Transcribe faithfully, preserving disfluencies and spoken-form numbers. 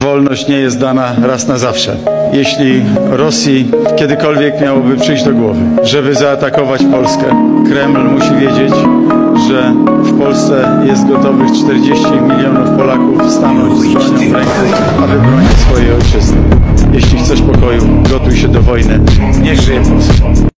Wolność nie jest dana raz na zawsze. Jeśli Rosji kiedykolwiek miałoby przyjść do głowy, żeby zaatakować Polskę, Kreml musi wiedzieć, że w Polsce jest gotowych czterdzieści milionów Polaków stanąć z bronią w ręku, aby bronić swojej ojczyzny. Jeśli chcesz pokoju, gotuj się do wojny. Niech żyje Polska.